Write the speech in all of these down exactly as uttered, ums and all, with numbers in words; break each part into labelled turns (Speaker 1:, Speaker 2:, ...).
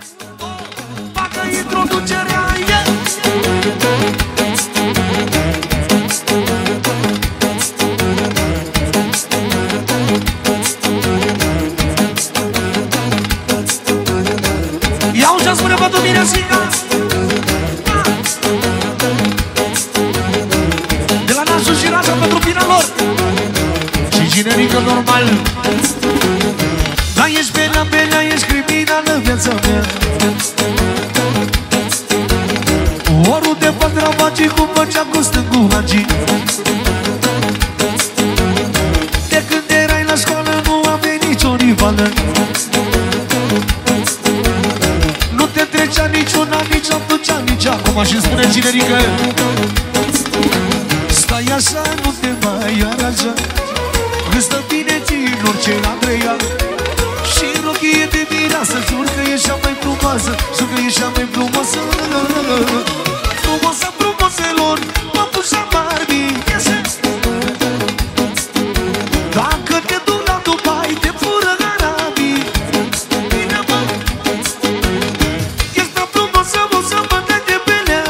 Speaker 1: facă introducerea, yeah! Iau ce spune bătul Mirezica. De la nasul și raza pentru pina lor și generică normal. Da, ești belea, belea, ești criminală viața mea. Oriunde fac ravagii, cum făcea cu stângul magii. De când erai la școală nu aveai nicio rivală. Nu te trecea niciuna, nici atunci, nici acum. Și spune generică. Stai așa, nu te mai aranja, îți stă bine ție în orice la treia. Și în rochie de mireasă, jur că ești cea mai frumoasă, jur că ești cea mai frumoasă. Frumoasa frumoselor, papușa Barbie. Dacă te duc la Dubai, te fură arabii. Bine, mă, ești prea frumoasă, o să mă dai de belea.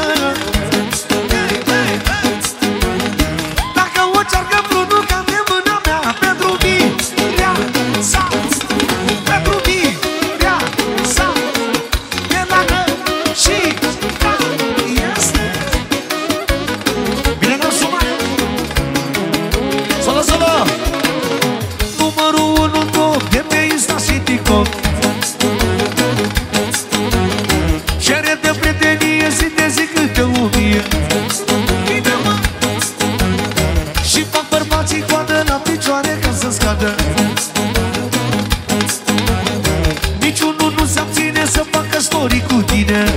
Speaker 1: Dacă o cearcă vreunul ca de mâna mea, pentru mirea sa, pentru mirea sa, e lagă și ca este. Bine, n-am sumat. Solo, solo. Numărul unu top de pe Insta și TikTok. Cere de prietenie și te zic câte o mie. Bine, mă. Și fac bărbații coadă la picioare ca să scadă. Niciunul nu se abține să facă story cu tine.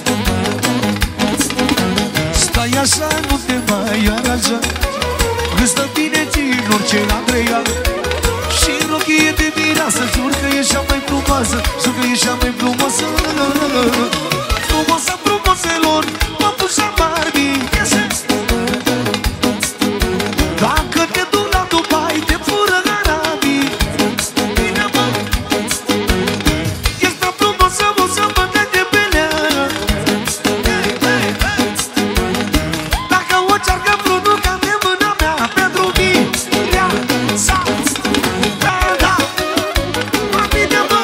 Speaker 1: Stai așa, nu te mai aranja, îți stă bine ție în orice la treia. Și în rochie de mireasă, jur că ești cea mai frumoasă, jur că ești cea mai frumoasă. Frumoasa frumoselor, papușa Barbie. Dacă te duc la Dubai, te fură arabii. Bine, mă, ești prea frumoasă, o să mă dai de belea. Dacă o cearcă vreunul ca de mâna mea, pentru mirea sa, da, da, mă, bine, mă.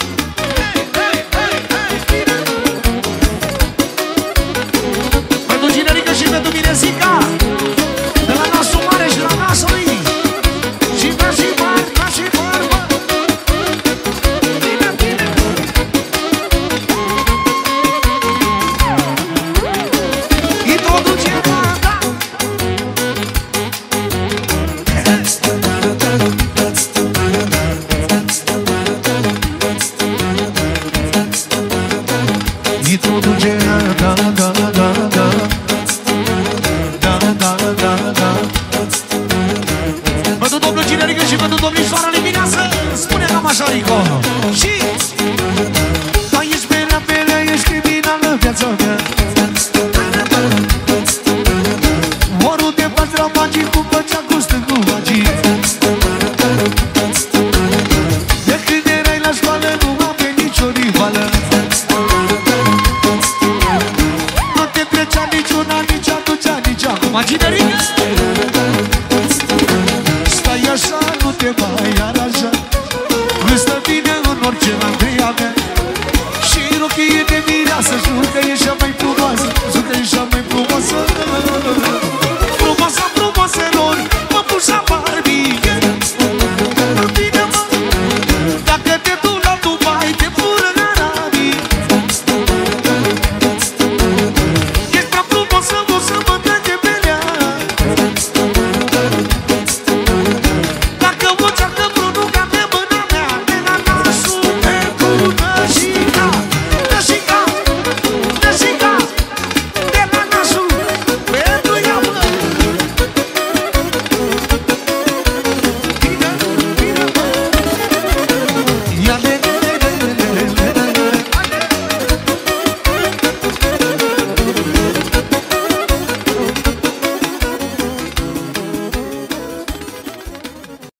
Speaker 1: Pentru generică și pentru Mirezica, de la nasul mare și la nasul lui. Și nașii mari, nașii mari, mă. Bine, bine. Introducerea, da. Introducerea, da, da, da, da. Da, da, da, da. Pentru domnul Cinerică și pentru domnișoara Limineasă, spune cam așa, Rico. Și da, ești belea, belea, ești criminală viața mea. Oriunde faci ravagii, cum făcea cu stângul magii. De când erai la școală nu aveai nicio rivală.